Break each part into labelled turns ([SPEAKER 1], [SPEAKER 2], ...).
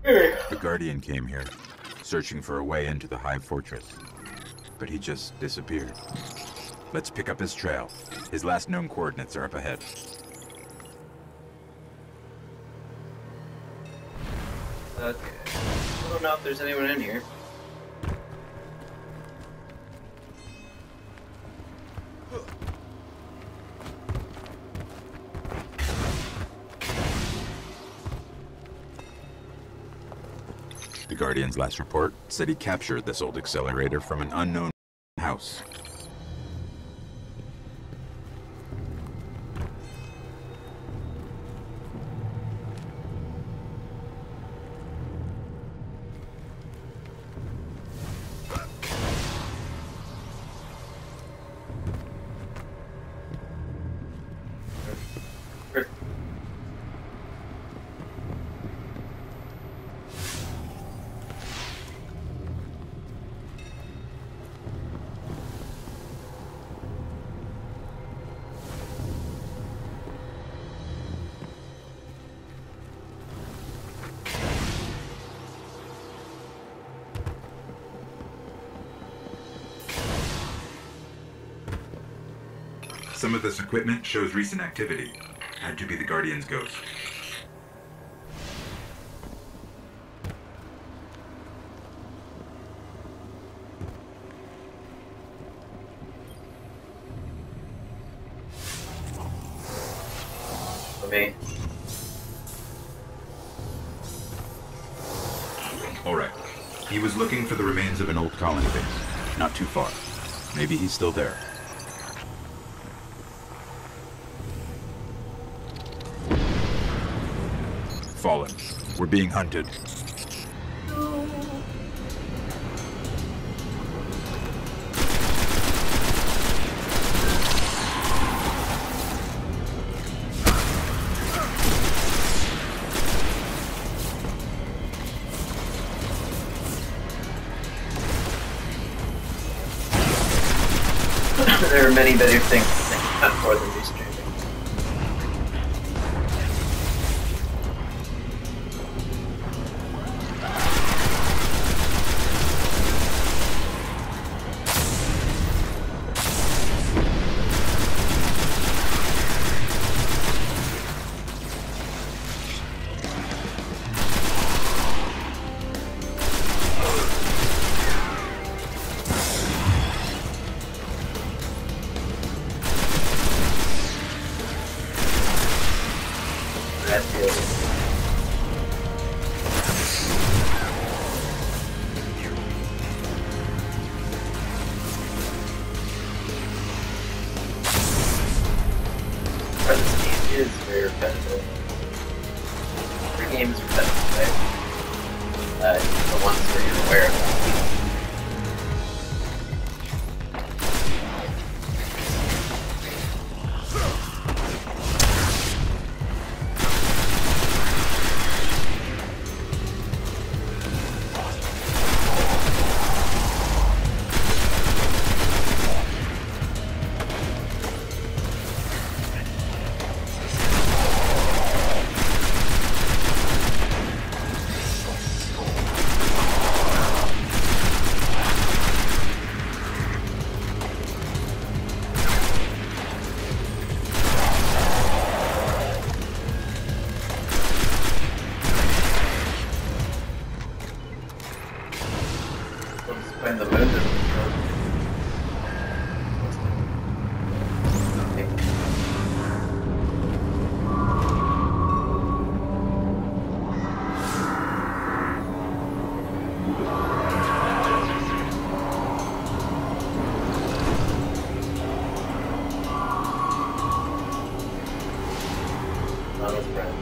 [SPEAKER 1] The Guardian came here, searching for a way into the Hive Fortress. But he just disappeared. Let's pick up his trail. His last known coordinates are up ahead.
[SPEAKER 2] Okay. I don't know if there's anyone in here.
[SPEAKER 1] The Guardian's last report said he captured this old accelerator from an unknown house. Some of this equipment shows recent activity. Had to be the Guardian's ghost.
[SPEAKER 2] Okay.
[SPEAKER 1] Alright. He was looking for the remains of an old colony base. Not too far. Maybe he's still there. Fallen. We're being hunted.
[SPEAKER 2] There are many better things to think about more than these streaming. This is very repetitive. Every game is repetitive, right? The ones where you're aware of them. When the moon doesn't go. Not with friends.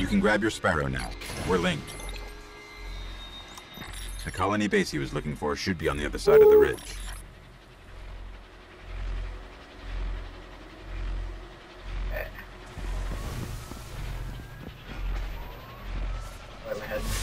[SPEAKER 1] You can grab your Sparrow now. We're linked. The colony base he was looking for should be on the other side of the ridge.
[SPEAKER 2] Okay. Where am I heading?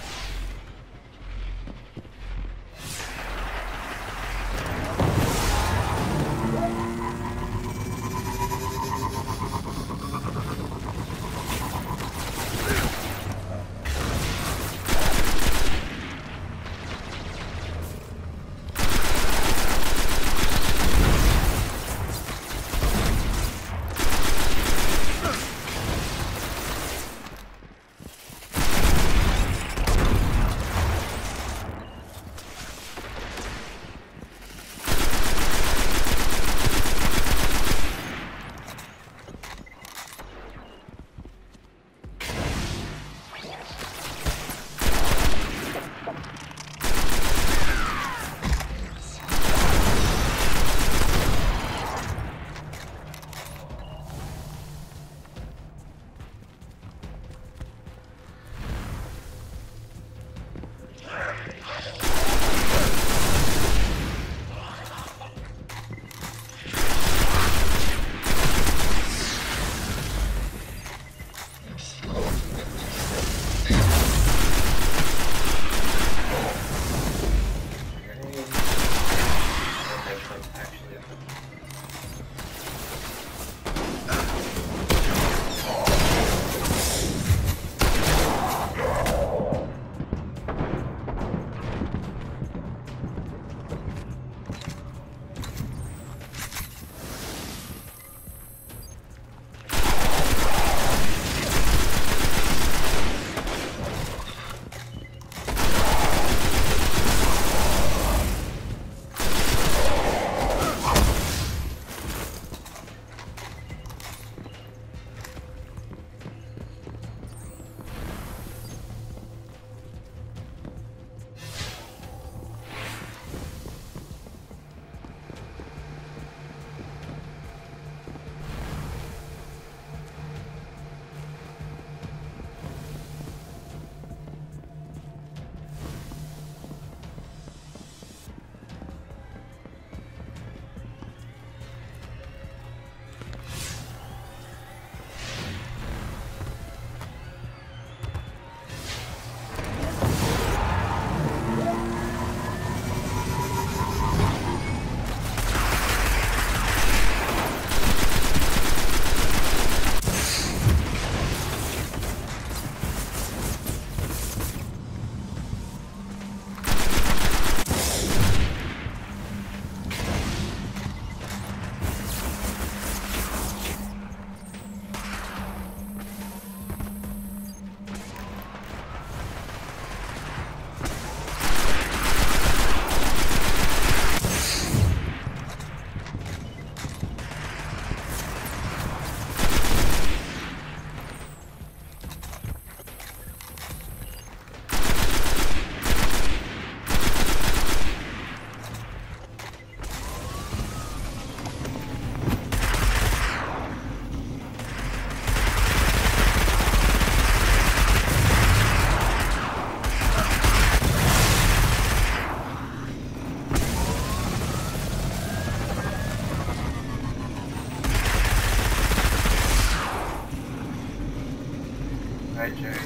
[SPEAKER 2] Right, Jerry.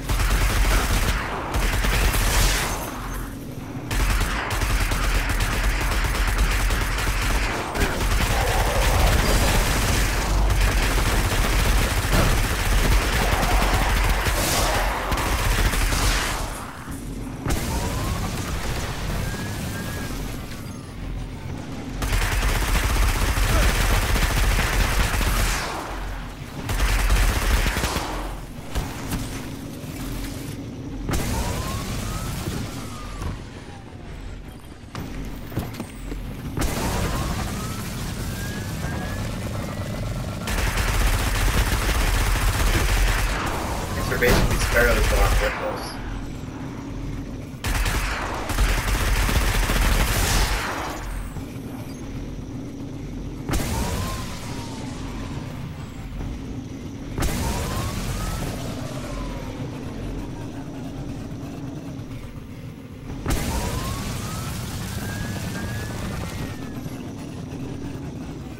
[SPEAKER 2] These are basically sparrows that aren't ripples.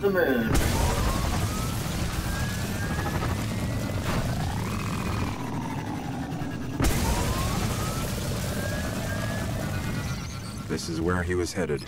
[SPEAKER 2] The moon.
[SPEAKER 1] This is where he was headed.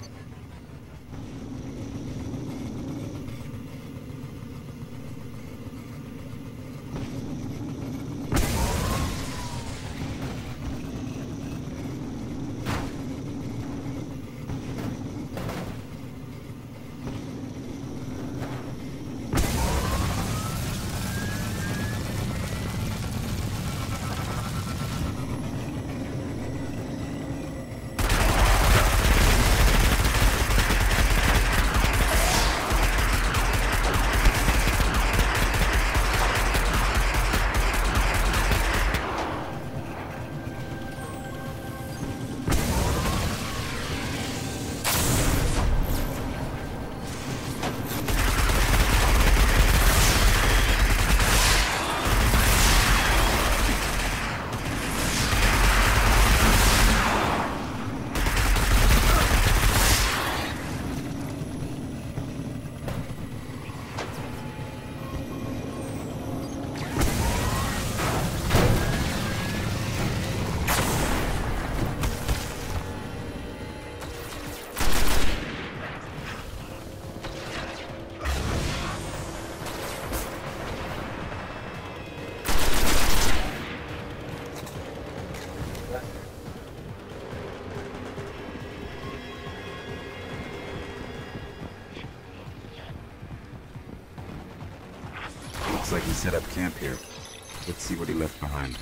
[SPEAKER 1] Looks like he set up camp here. Let's see what he left behind.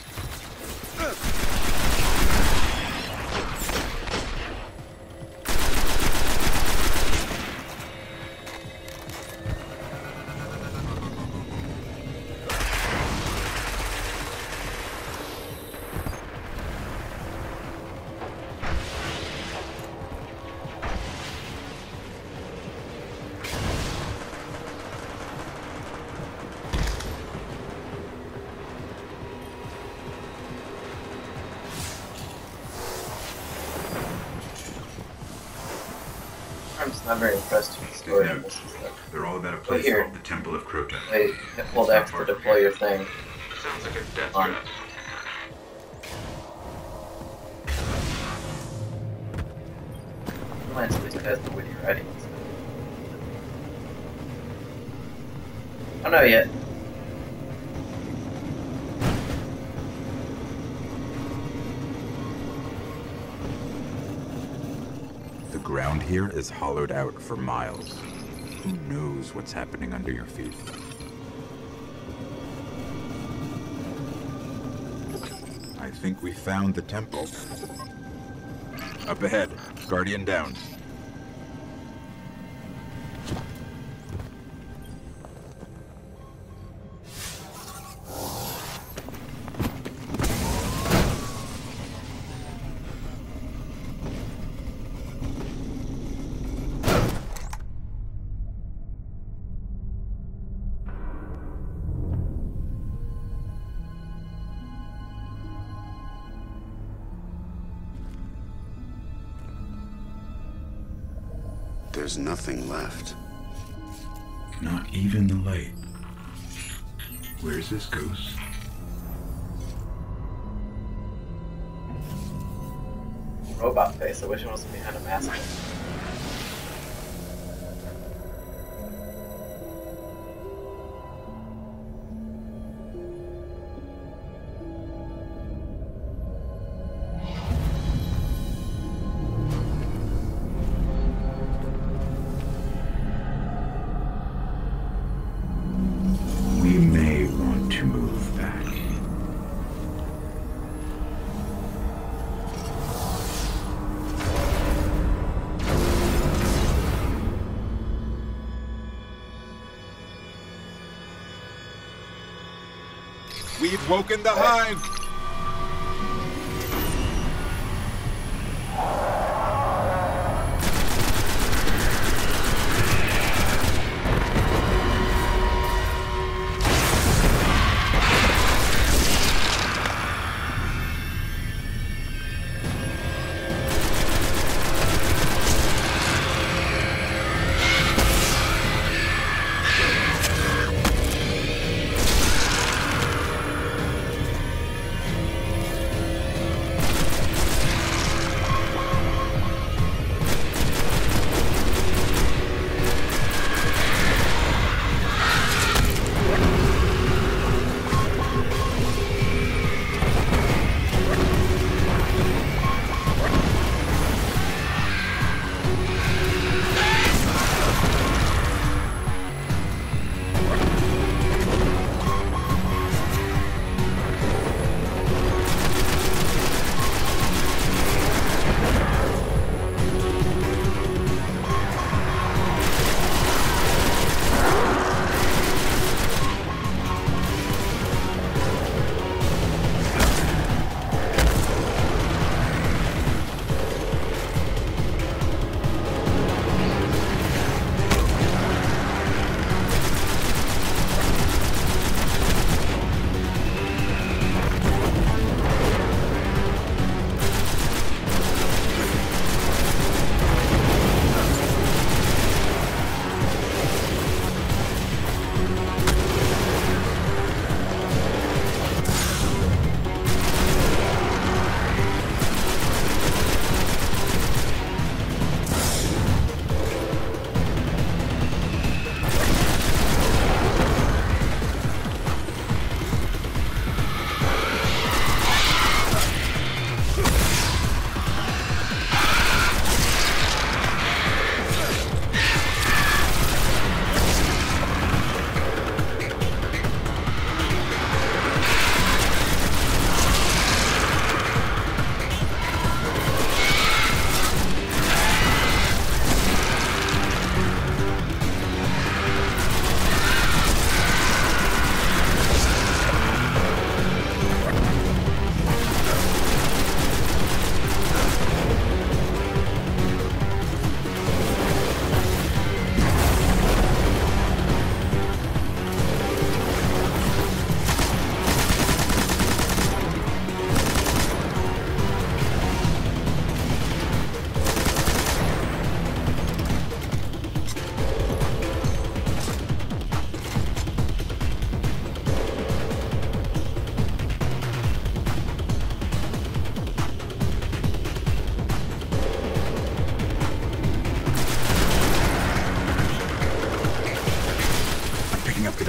[SPEAKER 2] I'm just not very impressed with the story on this and stuff.
[SPEAKER 1] They're all about a place
[SPEAKER 2] here.
[SPEAKER 1] called the Temple of Crota.
[SPEAKER 2] Hey, hold X to deploy your thing.
[SPEAKER 1] Sounds like a death
[SPEAKER 2] On.
[SPEAKER 1] trap.
[SPEAKER 2] Reminds me of the witty writing and stuff. I don't know yet.
[SPEAKER 1] The ground here is hollowed out for miles. Who knows what's happening under your feet? I think we found the temple. Up ahead, Guardian down.
[SPEAKER 3] There's nothing left.
[SPEAKER 1] Not even the light. Where's this ghost?
[SPEAKER 2] Robot face. I wish it wasn't behind a mask.
[SPEAKER 1] We may want to move back. We've woken the hive!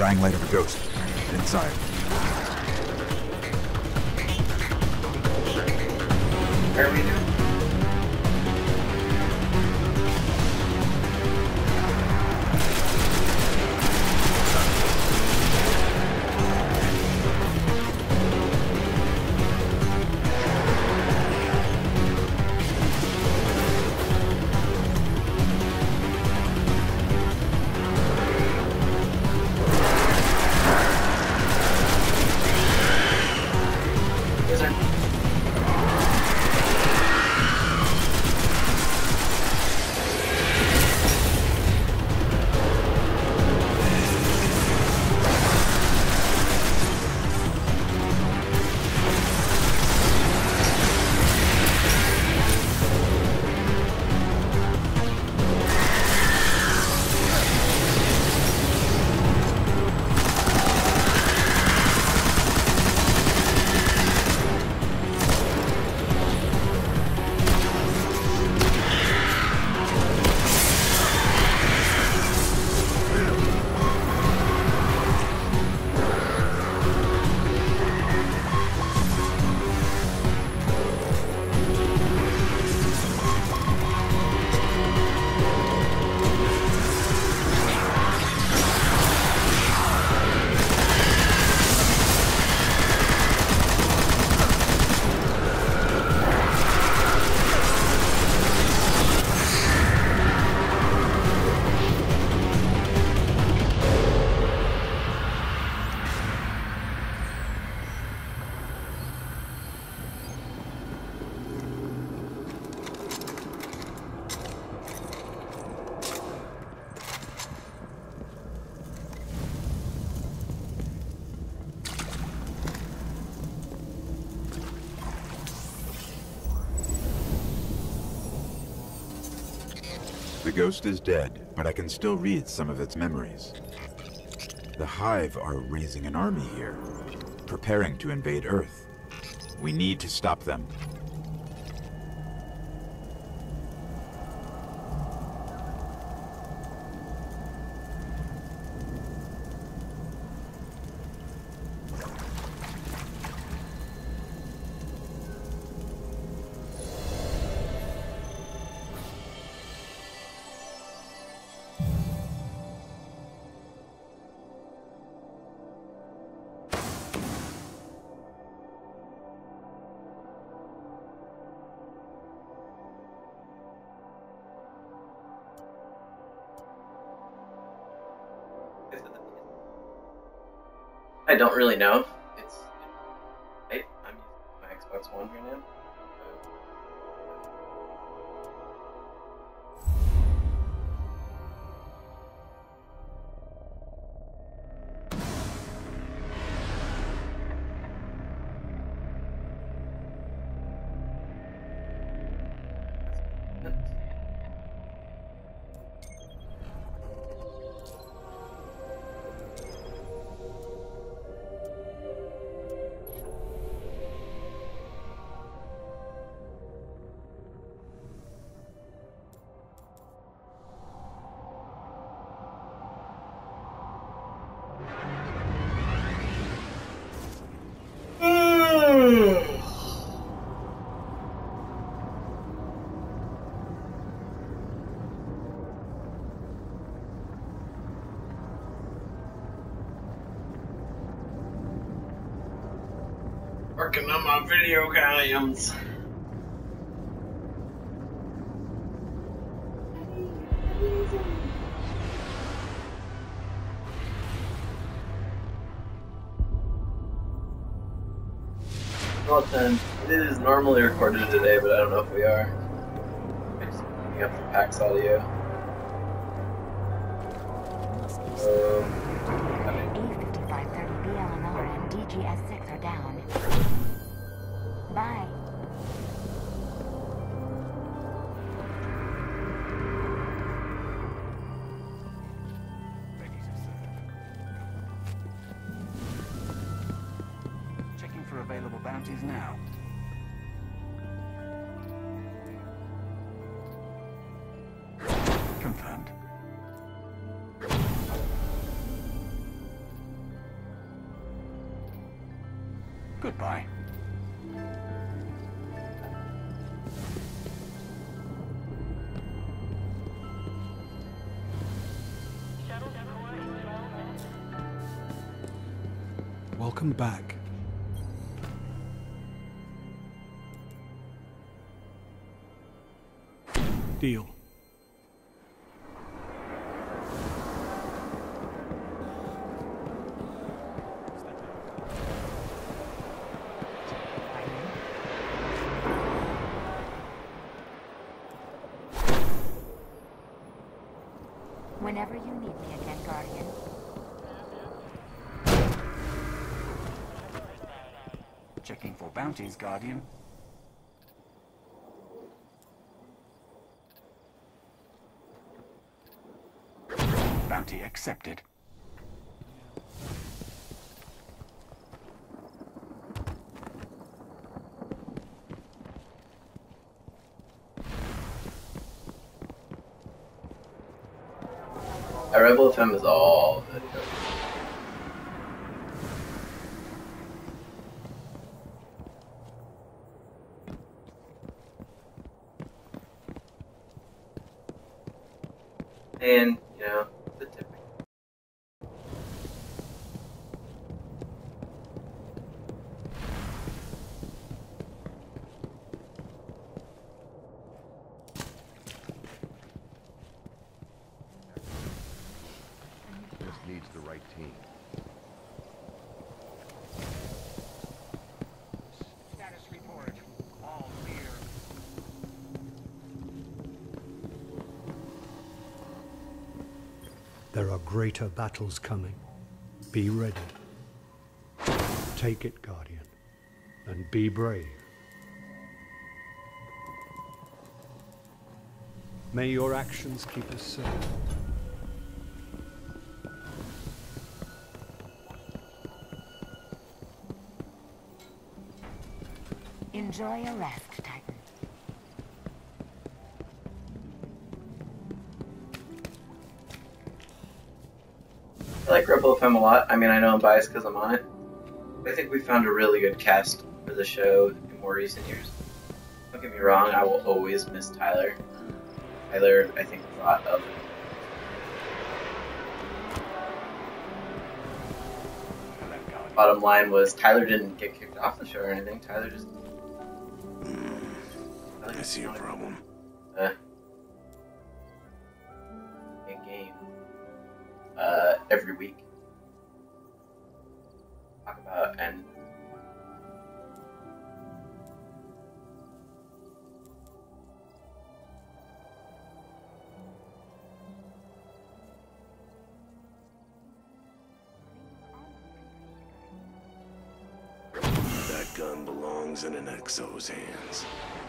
[SPEAKER 1] dying light of a ghost. Inside.
[SPEAKER 2] Where are we doing?
[SPEAKER 1] The ghost is dead, but I can still read some of its memories. The Hive are raising an army here, preparing to invade Earth. We need to stop them.
[SPEAKER 2] I don't really know. I'm using my Xbox One right now. Working on my video games. Well then, it is normally recorded today, but I don't know if we are. I'm just picking up the PAX audio.
[SPEAKER 4] A5530 BLNR and DGS6 are down. Bye.
[SPEAKER 5] Ready to serve. Checking for available bounties now. Confirmed. Goodbye.
[SPEAKER 6] Welcome back. Deal.
[SPEAKER 4] Whenever you need me again, Guardian.
[SPEAKER 5] Checking for bounties, Guardian. Bounty accepted.
[SPEAKER 2] A Rebel FM is all the and, you know, the tipping.
[SPEAKER 7] Just needs the right team.
[SPEAKER 5] Status report. All clear.
[SPEAKER 8] There are greater battles coming. Be ready. Take it, Guardian, and be brave. May your actions keep us safe.
[SPEAKER 4] Enjoy a rest, Titan.
[SPEAKER 2] I like Rebel FM a lot. I mean, I know I'm biased because I'm on it. I think we found a really good cast for the show in more recent years. Don't get me wrong, I will always miss Tyler. Tyler, I think, brought up. Bottom line was Tyler didn't get kicked off the show or anything. Tyler just.
[SPEAKER 3] I see your problem.
[SPEAKER 2] In game. Every week. Talk about and.
[SPEAKER 3] That gun belongs in an Exo's hands.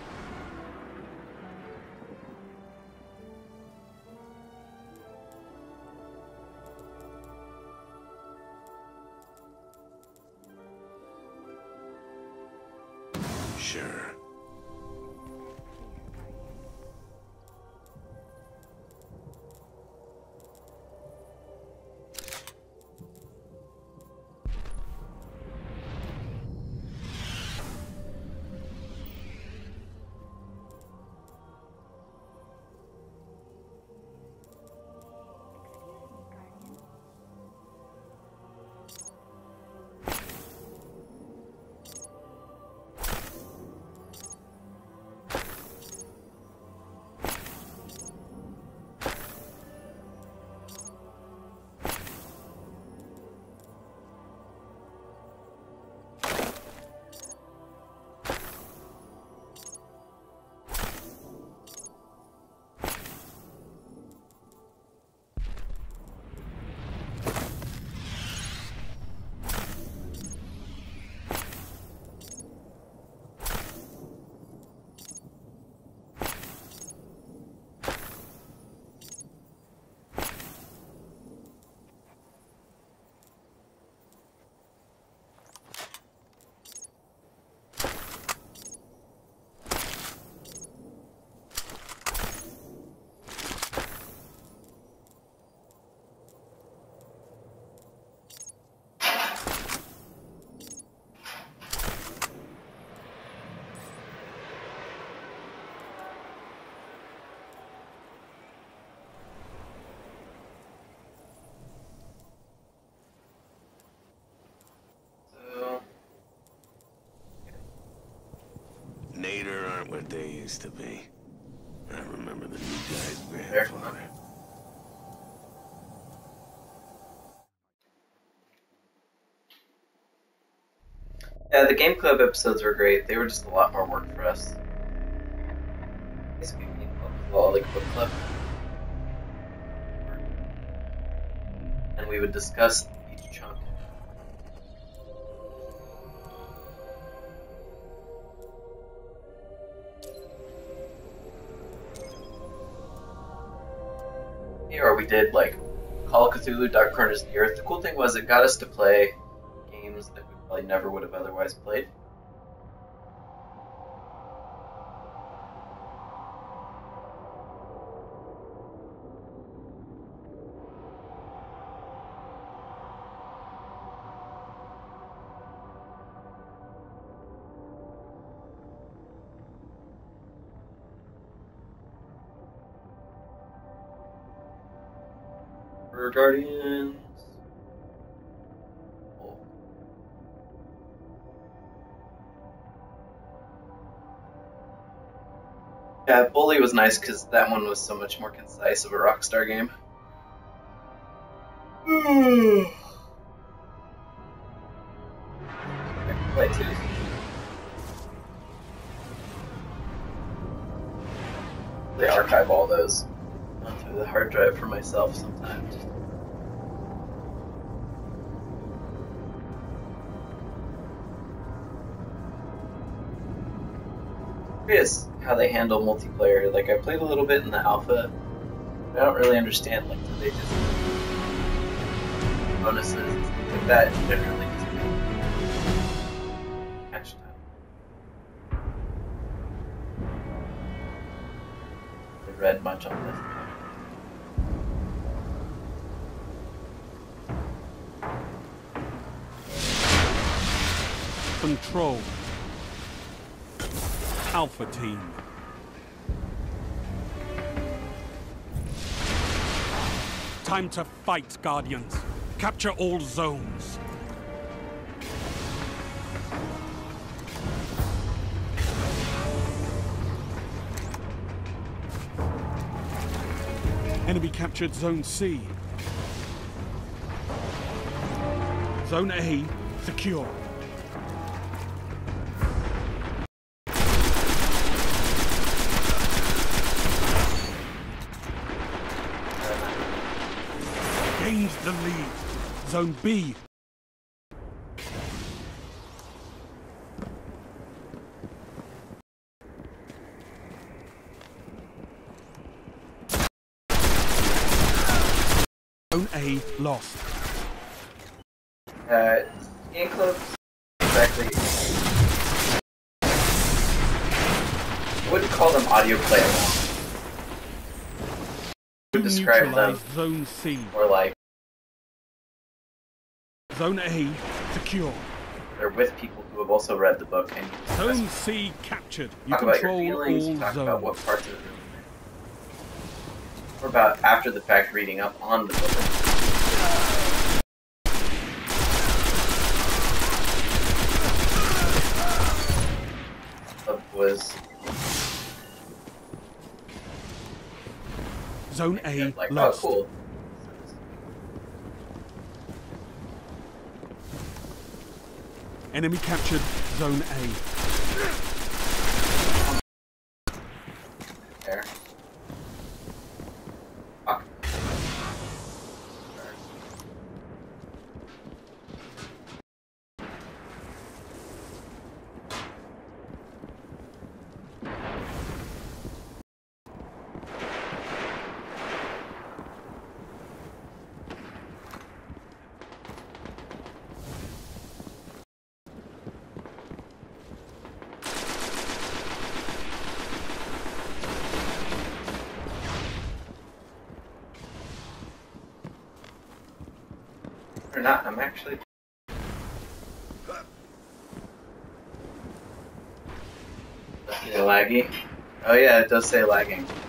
[SPEAKER 3] Sure. Nader aren't what they used to be. I remember the new guy's
[SPEAKER 2] Fair.
[SPEAKER 3] grandfather.
[SPEAKER 2] Yeah, the Game Club episodes were great. They were just a lot more work for us. Basically, Game Club was all like book club. And we would discuss each chunk. Or we did like Call of Cthulhu, Dark Corners of the Earth. The cool thing was it got us to play games that we probably never would have otherwise played. Guardians. Oh. Yeah, Bully was nice because that one was so much more concise of a Rockstar game. I can play too. They archive all those onto the hard drive for myself sometimes. Curious how they handle multiplayer. Like, I played a little bit in the alpha, but I don't really understand. Like, do they just bonuses and stuff like that generally just catch time? I read much on this.
[SPEAKER 6] Control. Alpha Team. Time to fight, Guardians. Capture all zones. Enemy captured Zone C. Zone A secure. Gained the lead. Zone B. Zone A lost.
[SPEAKER 2] Game Club exactly. I wouldn't call them audio playable. I would describe them
[SPEAKER 6] Zone C.
[SPEAKER 2] more like
[SPEAKER 6] Zone A secure.
[SPEAKER 2] they're with people who have also read the book and
[SPEAKER 6] Zone C captured. You
[SPEAKER 2] talk about your
[SPEAKER 6] control
[SPEAKER 2] feelings, you
[SPEAKER 6] all
[SPEAKER 2] talk about what
[SPEAKER 6] zones.
[SPEAKER 2] parts of it. Or about after the fact reading up on the book. Was
[SPEAKER 6] Zone A
[SPEAKER 2] like,
[SPEAKER 6] lost.
[SPEAKER 2] oh, cool.
[SPEAKER 6] Enemy captured Zone A.
[SPEAKER 2] There. Fuck. Or not, I'm actually. Yeah, laggy. Oh yeah, it does say lagging.